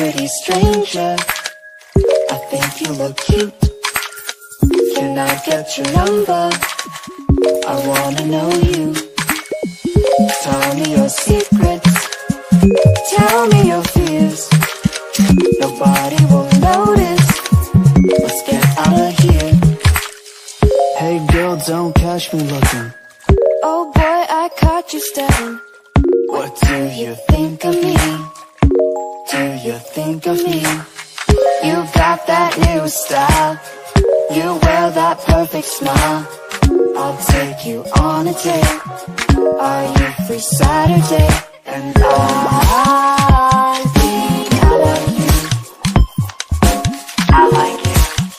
pretty stranger, I think you look cute. Can I get your number? I wanna know you. Tell me your secrets, tell me your fears. Nobody will notice. Let's get out of here. Hey girl, don't catch me looking. Oh boy, I caught you staring. What do you think of me? Do you think of me? You got that new style, you wear that perfect smile. I'll take you on a date. Are you free Saturday? And I think I like you. I like you.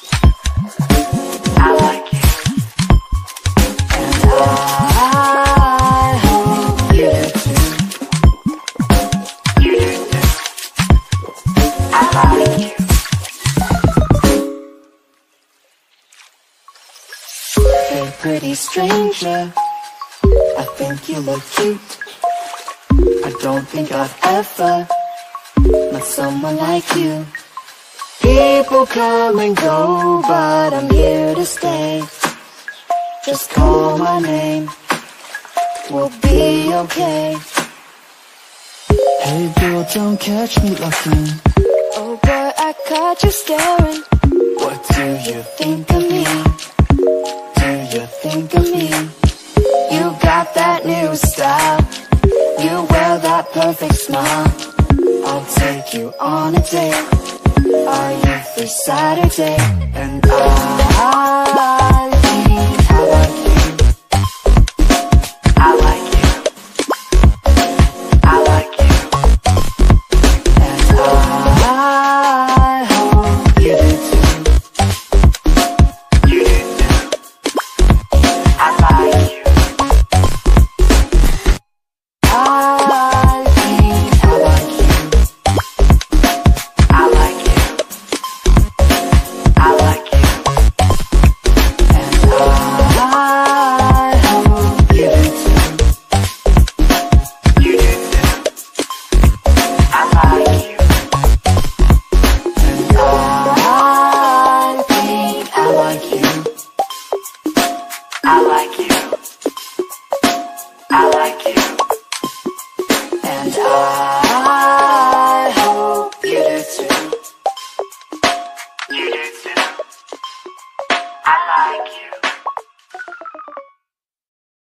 I like you. And I hope you do too. You do too. I like you. Hey pretty stranger, I think you look cute. I don't think I've ever met someone like you. People come and go, but I'm here to stay. Just call my name, we'll be okay. Hey girl, don't catch me looking. Oh boy, I caught you staring. What do you think of me? Do you think of me? You got that new style, you wear that perfect smile. I'll take you on a date. Are you free Saturday? And I think I like you. I like you. I like you. And I hope you do too. You do too. I like you. I think I like you. I like you. I like you. And I hope you do too. You do too. I like you. And I think I like you. I like you. I like you.